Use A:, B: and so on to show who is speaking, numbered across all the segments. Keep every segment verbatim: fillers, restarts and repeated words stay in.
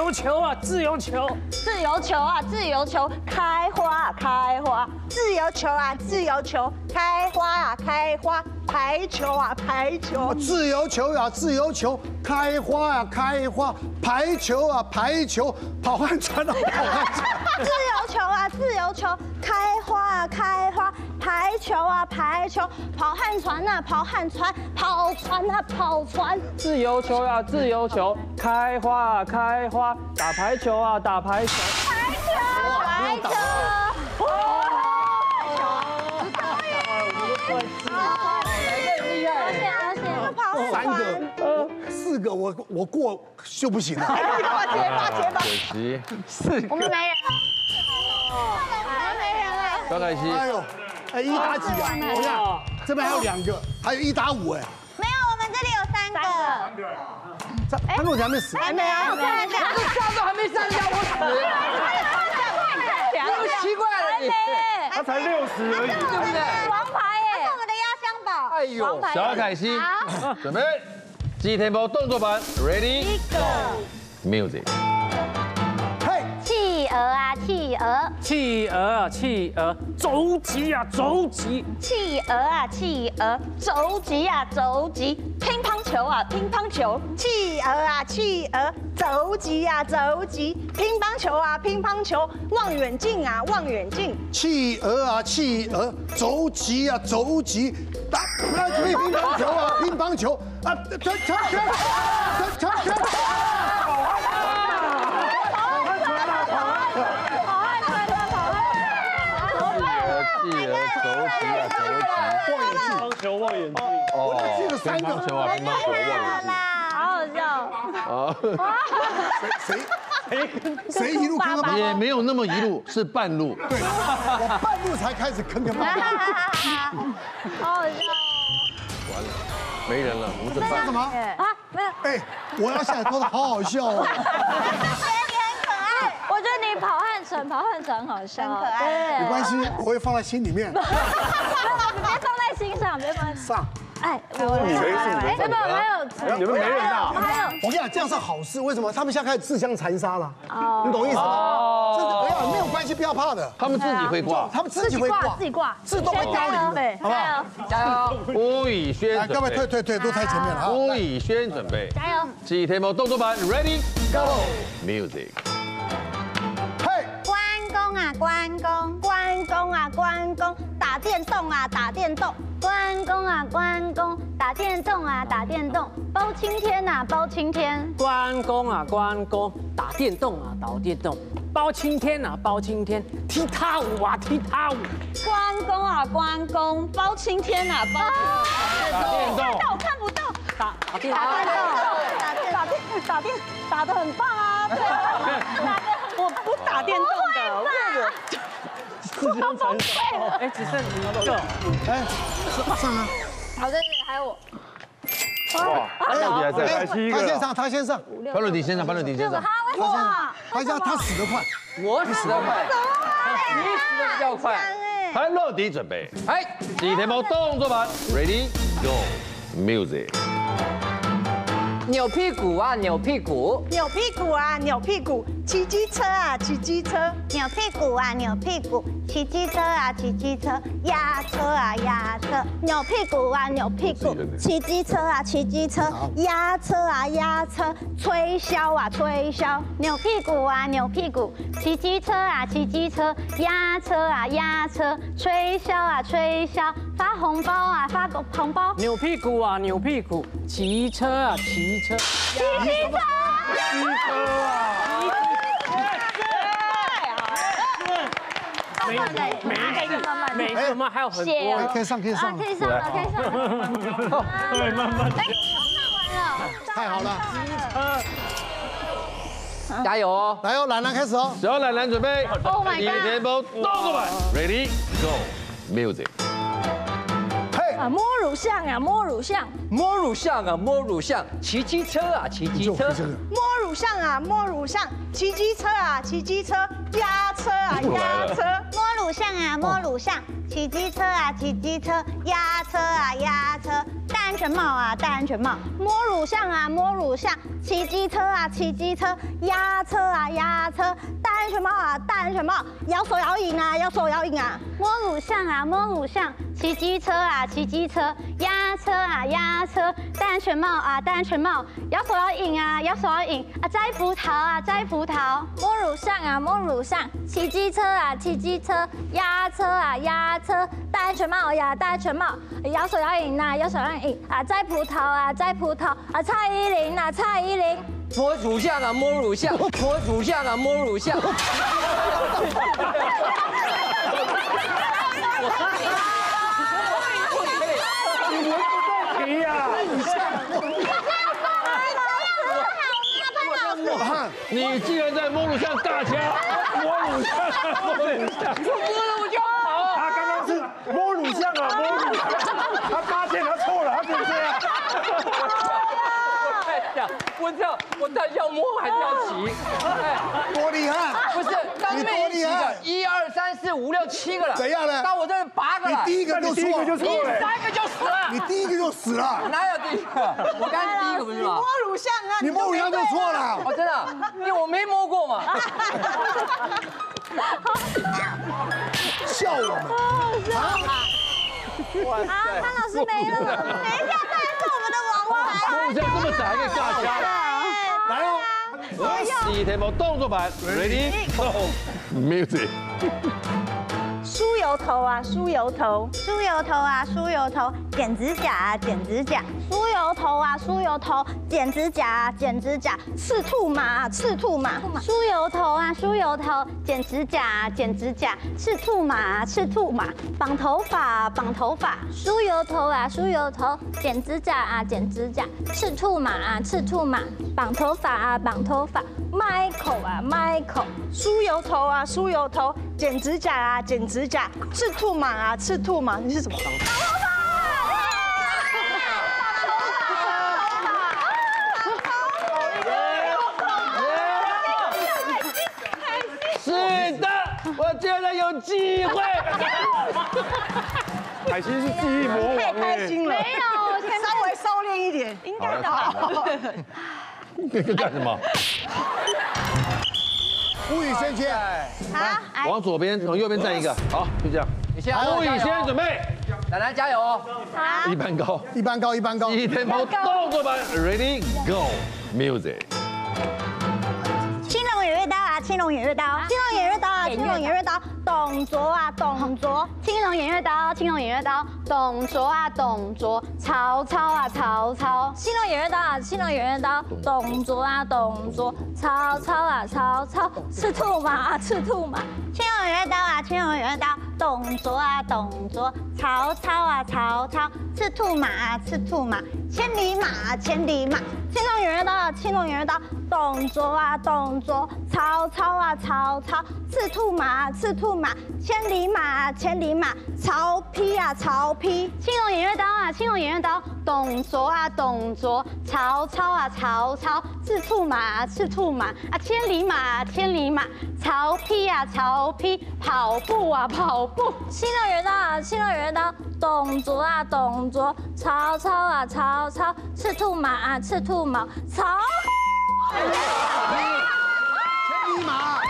A: 由球啊，自由球，
B: 自由球啊，自由球，开花开花，
C: 自由球啊，自由球，开花啊，开花，排球啊，排球，
D: 自由球啊，自由球，开花啊，开花，排球啊，排球，跑旱船啊，跑旱船。
C: 自由球啊，自由球，开花啊，开花，排球啊，排球，跑旱船啊，跑旱船，跑船啊，跑船。
A: 自由球啊，自由球，开花啊，开花，打排球啊，打排球，
C: 排球，排球。
D: 三个，四个，我我过就不行了。
C: 八结八结吧。
E: 可惜，
A: 四
B: 我们没人了，
C: 我们没人了。
E: 不要可惜。
D: 哎呦，哎，一打几啊？我看这边还有两个，还有一打五哎。
C: 没有，我们这里有三个。
D: 这潘洛还没死。
C: 还没啊，还没啊。
F: 上都还没上下，我死。都奇怪了你。
A: 他才六十而已，
F: 对不对？
C: 王牌耶，是我们的压箱宝。
F: 哎呦，
E: 小凯西，准备，记忆 tempo 动作版 ，ready go music。
D: 嘿，
B: 企鹅啊，企鹅，
A: 企鹅啊，企鹅，走急啊，走急，
B: 企鹅啊，企鹅，走急啊，走急，乒乓球啊，乒乓球，
C: 企鹅啊，企鹅，走急啊，走急，乒乓球啊，乒乓球，望远镜啊，望远镜。
D: 企鹅啊，企鹅，走急啊，走急，打啊，乒乓球啊，乒乓球啊，传传传传传传。
E: 企鹅走急啊，走急。
D: 望远镜，
A: 球望远镜，
E: 哦，
D: 这个三个
E: 乒乓球啊，乒乓球望远镜。
B: 好好笑。
E: 啊，
D: 谁谁谁一路坑坑
E: 也没有那么一路，是半路。
D: 对，我半路才开始坑坑巴巴。
B: 好好笑。
E: 完了，没人了，我们怎么办？
D: 什么？
B: 啊，没有，
D: 哎，我要下来说的好好笑哦。
B: 我觉得你跑旱船，跑旱船很好笑，
C: 很可爱
B: 对，
D: 没关系，我会放在心里面。
B: 别放在心上，别放在心上。
D: 上，
B: 哎，我
A: 你没事
B: 哎，没有，还有，
A: 你们没人啊？
B: 还有，
D: 我跟你讲，这样是好事。为什么？他们现在开始自相残杀了。
B: 哦
D: 你懂意思吗？这我跟你讲没有关系，不要怕的。
E: 他们自己会挂。
D: 他们自己会挂，
B: 自己挂，
D: 自动会凋零的，好不好？
F: 加油！
E: 吴以轩
D: 来，各
E: 准
D: 位退
E: 备。
D: 退退，都太前面了啊！
E: 吴以轩准备。
B: 加油！
E: 记忆 tempo 动作版 ，ready go music。
D: 嘿，
C: 关公啊，关公，关公啊，关公，打电动啊，打电动。
B: 关公啊，关公，打电动啊，打电动，包青天啊，包青天，
A: 关公啊，关公，打电动啊，打电动，包青天啊，包青天，踢踏舞啊，踢踏舞，
B: 关公啊，关公，包青天啊，包
E: 打电动。
C: 但我看不到。
A: 打打电
C: 打
A: 动，
C: 电动，打电打电打电打得很棒啊！对，打的我不打电动的，我我
A: 自相残杀。哎，只剩一个，
D: 哎，上啊！
B: 好，这里还有我，
E: 哇，潘乐迪还在。
D: 他先上，他先上，
E: 潘乐迪先上，潘乐迪先上。
B: 哇，
D: 他先他死得快。
F: 我死得快，你死得比较快。
E: 潘乐迪准备。
F: 哎，
E: 记忆 tempo 动作版 ，ready go music。
F: 扭屁股啊，扭屁股。
C: 扭屁股啊，扭屁股，骑机车啊，骑机车，扭屁股啊，扭屁股，骑机车啊，骑机车，压车啊，压车，扭屁股啊，扭屁股，骑机车啊，骑机车，压车啊，压车，吹箫啊，吹箫，
B: 扭屁股啊，扭屁股，骑机车啊，骑机车，压车啊，压车，吹箫啊，吹箫，发红包啊，发个红包，
A: 扭屁股啊，扭屁股，骑车啊，骑车，
B: 骑机车，
A: 骑车啊，每每每一次每一次我们还有很
B: 谢
D: 哎
A: 多，
D: 可以上，可以
B: 啊，
D: 上
B: 可，以上了，可以上了，
A: 对，慢慢
B: 哎，上完了，
D: 太好了！
F: 加油哦！
D: 来哦，兰兰开始哦。
E: 小懒懒准备。
B: Oh my
E: 记忆 tempo 动作版 ，ready go music。
D: 嘿，
B: 啊，摸乳像啊，摸乳像，
F: 摸乳像啊，摸乳像，骑机车啊，骑机车。
D: 这个
C: 摸乳像啊，摸乳像，骑机车啊，骑机车，压车啊，压车，摸乳乳巷啊，摸乳巷，骑机车啊，骑机车，压车啊，压车，戴安全帽啊，戴安全帽，摸乳巷啊，摸乳巷，骑机车啊，骑机车，压车啊，压车，戴安全帽啊，戴安全帽，摇手摇影啊，摇手摇影啊，
B: 摸乳巷啊，摸乳巷，骑机车啊，骑机车，压车啊，压车，戴安全帽啊，戴安全帽，摇手摇影啊，摇手摇影啊，摘葡萄啊，摘葡萄，摸乳巷啊，摸乳巷，骑机车啊，骑机车，压车啊，压车，戴安全帽呀，戴安全帽，摇手摇影啊，摇手摇影啊，摘葡萄啊，摘葡萄啊，蔡依林啊，蔡依林。
F: 摸乳巷啊，摸乳巷，摸乳巷啊，摸乳巷。
D: 题呀！
E: 你竟然在摸乳巷大家摸乳巷，摸乳巷，
F: 摸乳就好。
D: 他刚刚是摸乳巷啊，摸乳巷，他发现他错了，他怎么这样？
F: 我跳，我到底要摸还是要骑？
D: 多厉害！
F: 不是，刚
D: 你
F: 妹
D: 多厉害
F: 几个？一二三四五六七个了。
D: 怎样呢？
F: 到我这八个了。
D: 你第一个就错，
F: 你三个就死了。
D: 你第一个就死了。
F: 哪有第一个？我刚刚第一个不是吗？
C: 摸乳巷啊，
D: 你摸乳巷就错了。
F: 哦，真的，因为我没摸过嘛。
D: 笑我们。
B: 啊，潘老师没了，
C: 等一下，这还是我们的王牌。
E: 摸乳巷这么窄还可以尬掐，
D: 来哦。
E: 第一题目动作版 ，Ready Go Music。
C: 梳油头啊，梳油头，梳油头啊，梳油头，剪指甲啊，剪指甲，梳油头啊，梳油头，剪指甲啊，剪指甲，赤兔马啊，赤兔马，
B: 梳油头啊，梳油头，剪指甲啊，剪指甲，赤兔马啊，赤兔马，绑头发啊，绑头发，梳油头啊，梳油头，剪指甲啊，剪指甲，赤兔马啊，赤兔马，绑头发啊，绑头发，Michael 啊，Michael，
C: 梳油头啊，梳油头，剪指甲啊，剪指甲，赤兔马啊，赤兔马，你是什么？
E: 是的，我觉得有机会。
D: 海星是记忆魔王
C: 太开心了，
B: 没有，
C: 稍微收敛一点，应该的。
E: 这个干什么？
D: 吴宇先先，
C: 好，
E: 往左边，往右边站一个，好，就这样。
F: 你先，
E: 吴宇先准备，
F: 奶奶加油哦！
E: 一般高，
D: 一般高，一般高。
E: 第一题目动作版 ，Ready Go Music。
C: 青龙偃月刀啊，青龙偃月刀，青龙偃月刀啊，青龙偃月刀，董卓啊，董卓，
B: 青龙偃月刀，青龙偃月刀，董卓啊，董卓，曹操啊，曹操，青龙偃月刀啊，青龙偃月刀，董卓啊，董卓，曹操啊，曹操，赤兔马啊，赤兔马，
C: 青龙偃月刀啊，青龙偃月刀，董卓啊，董卓，曹操啊，曹操，赤兔马啊，赤兔马，千里马啊，千里马，青龙偃月刀啊，青龙偃月刀，董卓啊，董卓，曹操啊，曹操，赤兔马啊，赤兔马，千里马啊，千里马，曹丕啊，曹丕，
B: 青龙偃月刀啊，青龙偃月刀，董卓啊，董卓，曹操啊，曹操，赤兔马啊，赤兔马啊，千里马啊，千里马，曹丕啊，曹丕，跑步啊，跑步，青龙偃月刀啊，青龙偃月刀，董卓啊，董卓，曹操啊，曹操，赤兔马啊，赤兔马，曹。
D: 千里马，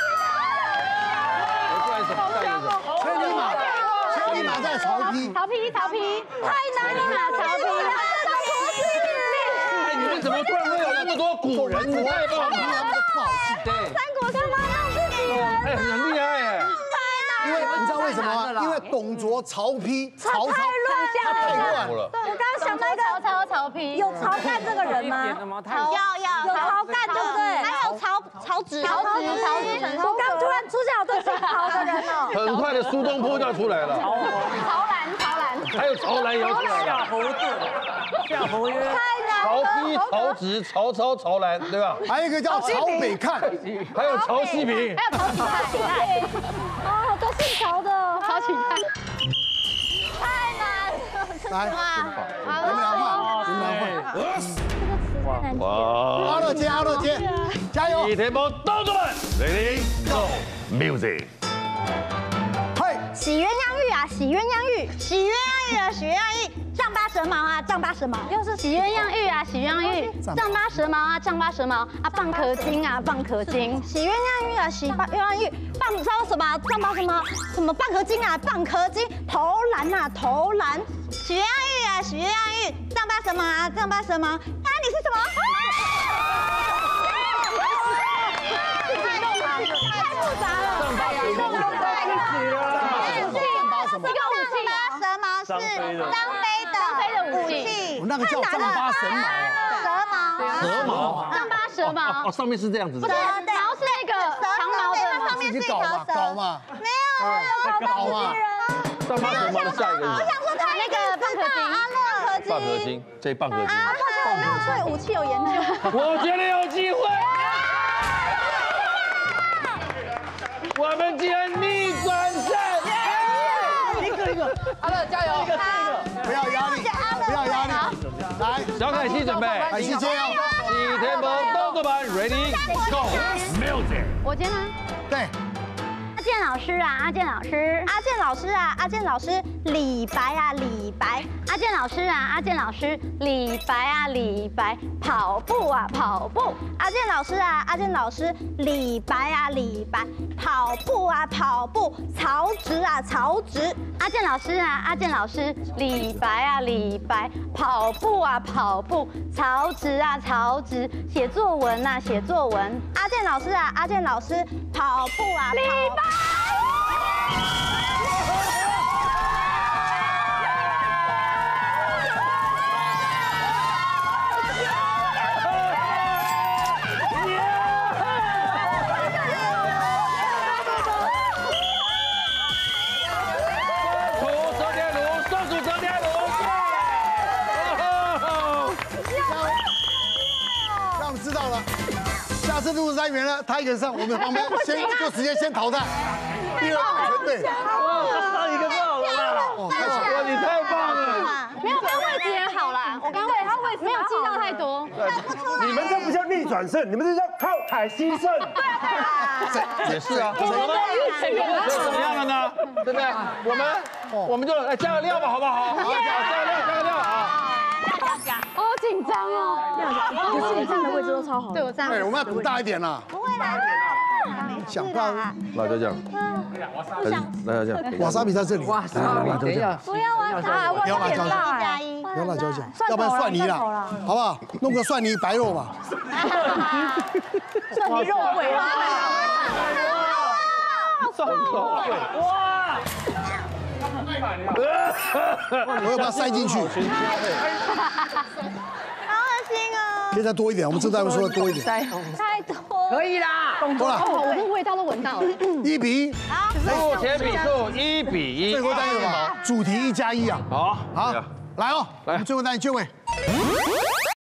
D: 千里马，千里马在曹丕。
B: 曹丕，曹丕，太难了啦，曹丕了。
E: 哎，你们怎么突然会有那么多古人？你太棒了！
F: 对，
B: 三国干嘛让自己人？
E: 哎，很厉害哎。
D: 因为你知道为什么吗？因为董卓、曹丕、曹操他太乱了。
B: 对，我刚刚想到一个曹操、曹丕，有曹干这个人吗？
C: 要要
B: 有曹干对不对？
C: 还有曹曹植，
B: 曹植，曹植，我刚突然出现好多姓曹的人哦。
E: 很快的苏东坡就要出来了，
B: 曹兰，曹兰，
E: 还有曹兰也要出来了。
A: 猴子，夏侯渊，
E: 曹丕、曹植、曹操、曹兰，对吧？
D: 还有一个叫曹北看，
E: 还有曹希平。
B: 还有曹启泰，哦，好多姓曹的，曹启泰，太难了，
D: 来，
B: 好
D: 你们两换，你们两换。
B: 这个词太难记了。
E: 哇！
D: 阿乐接，阿乐接，加油！
E: 第一题目动作版 ，Ready Go Music。
C: 喜鸳鸯浴啊，喜鸳鸯浴，喜鸳鸯浴啊，喜鸳鸯浴，丈八蛇矛啊，丈八蛇矛，又是
B: 喜鸳鸯浴啊，喜鸳鸯浴，丈八蛇矛啊，丈八蛇矛啊，蚌壳精啊，蚌壳精，
C: 喜鸳鸯浴啊，喜鸳鸯浴，蚌招什么？丈八什么？什么蚌壳精啊，蚌壳精，投篮啊，投篮，喜鸳鸯浴啊，喜鸳鸯浴，丈八蛇矛啊，丈八蛇矛，啊，你是什么？太复杂了，
E: 丈八蛇矛
C: 一个武器，蛇矛是张飞的
B: 张飞的武器，
D: 那个叫丈八神矛。
C: 蛇矛，
E: 蛇矛，
B: 丈八蛇矛，
E: 哦，上面是这样子的。
B: 不是，矛是那个长矛的
C: 它上面是一条蛇，
D: 搞嘛，
C: 没有，
D: 搞嘛。
E: 丈八蛇矛的下一个是
C: 我想说他那个蚌壳精，阿乐
E: 蚌壳精，这蚌壳精。
C: 啊，我没有对武器有研究。
E: 我觉得有机会。我们今天逆转胜！
A: 一个一个，阿乐加油！
D: 不要压力，不要压力。来，
E: 小凯西准备，
D: 海西加油！
E: 几天崩动作板 ，Ready Go！
B: 我接吗？
D: 对，
B: 阿健老师啊，阿健老师，
C: 阿健老师啊，阿健老师，李白啊，李白，
B: 阿健老师啊，阿健老师，李白啊，李白，跑步啊，跑步，
C: 阿健老师啊，阿健老师，李白啊，李白，跑步啊，跑步，曹植啊，曹植，
B: 阿健老师啊，阿健老师，李白啊，李白，跑步啊，跑步，曹植啊，曹植，写作文啊，写作文，
C: 阿健老师啊，阿健老师，跑步啊，李白。
D: 让我们知道了。下次入三元了，他一个人上，我们旁边先就直接先淘汰。第二全队。
A: 上一个就好了啦。
D: 哦，太强了。
E: 哇，你太棒了！
B: 没有，刚刚位置也好啦，我刚刚对他位置没有记到太多。
G: 你们这不叫逆转胜，你们这叫靠海西胜。
E: 也是啊，怎么了？这怎么样了呢？对不对？我们我们就来加个料吧，好不好？好，加个料，加个料啊！
B: 好紧张哦。
C: 可是你站的位置都超好。
B: 对我站。
D: 对，我们要赌大一点啦。
C: 不会啦，
D: 想办法。
E: 辣椒酱，辣椒酱，
D: 瓦萨比在这里。
A: 哇塞，等一下，
C: 不要啊，我有点辣哎。
D: 不要辣椒酱，要不然蒜泥啦，好不好？弄个蒜泥白肉吧。
C: 蒜泥肉尾巴。
E: 蒜头尾，
A: 哇！
D: 我要把它塞进去。
C: 好恶心哦！
D: 可以再多一点，我们这单位说的多一点。
C: 太多。
A: 可以啦，
D: 多了，
B: 哦，我的味道都闻到了。
D: 一比一。
E: 目前比数一比一。
D: 最后单元什么？主题一加一啊。
E: 好，
D: 好，来哦，我们最后单元就位。